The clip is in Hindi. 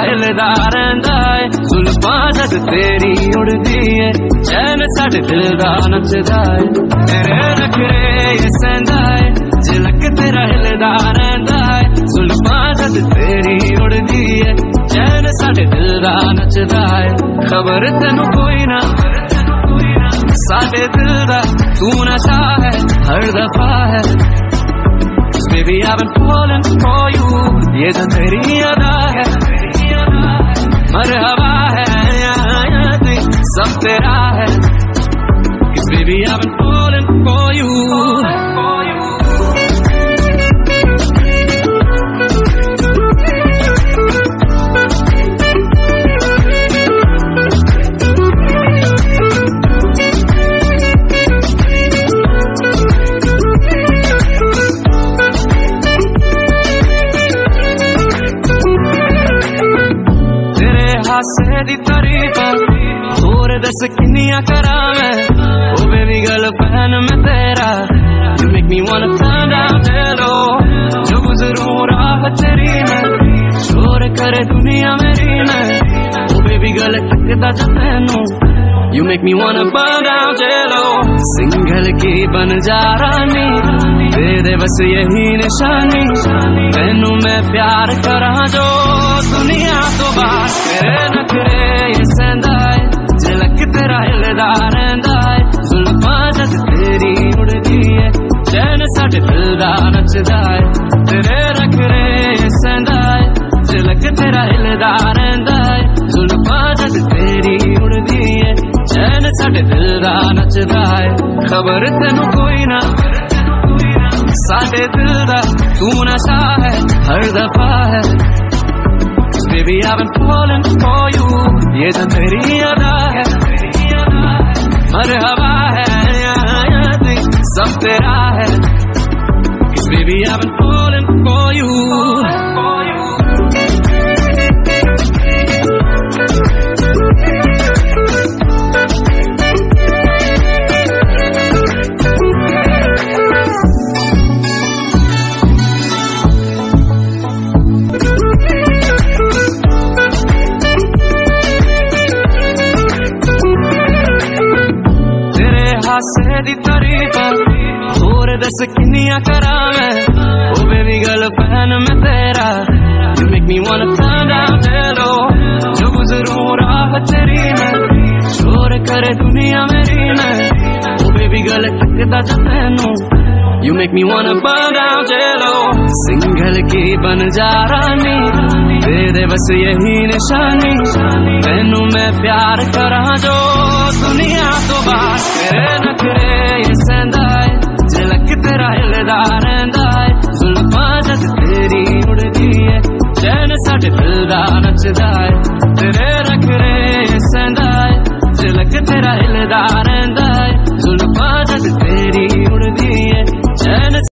हिलदा रहिंदा है जुल्फां जद तेरी उड़दी है चैन साडे दिल दा नचदा है तेरे नखरे ये सहंदा है झलक तेरा हिलदा रहिंदा है जुल्फां जद तेरी उड़दी है चैन साडे दिल दा नचदा है खबर तेनू कोई ना साडे दिल दा तू नशा है हर दफा है Baby I've been falling for you ये जो तेरी अदा है मरहबा है सब तेरा है Cause baby I've been falling for you हासे दी तारीफ होर दस किन्नियां करा मैं ओ बेबी गर्ल फैन मैं तेरा You make me wanna turn down hello जो गुजरूं राह तेरी में शोर करे दुनिया मेरी में ओ बेबी गर्ल तकदा जा तैनू You make me wanna burn down jello single की बन जा रानी दे दे बस यही निशानी तैनू मैं प्यार करा जो दुनिया तो बाहर तेरे नखरे ये सहंदा है झलक तेरा हिलदा रहिंदा है जुल्फां जद तेरी उड़दी है चैन साडे दिल दा नचदा है तेरे नखरे ये सहंदा है झलक तेरा हिलदा रहिंदा है जुल्फां जद तेरी उड़दी है चैन साडे दिल दा नचदा है खबर तेनू कोई ना साडे दिल दा तू नशा है हर दफा है Baby I've been falling for you ये जो तेरी अदा है मरहबा है सब तेरा है Cause baby I've been falling for you हासे दी तारीफ होर दस किन्नियां करा मैं ओ बेबी गर्ल फैन मैं तेरा You make me wanna turn down hello जो गुजरूं राह तेरी में शोर करे दुनिया मेरी में ओ बेबी गर्ल तकदा जा तैनू You make me wanna burn down jello single की बन जा रानी दे दे बस यही निशानी तैनू मैं प्यार करा जो दुनिया तो बाहर तेरे नखरे ये सहंदा है झलक तेरा हिलदा रहिंदा है जुल्फां जद तेरी उड़दी है चैन साडे दिल दा नचदा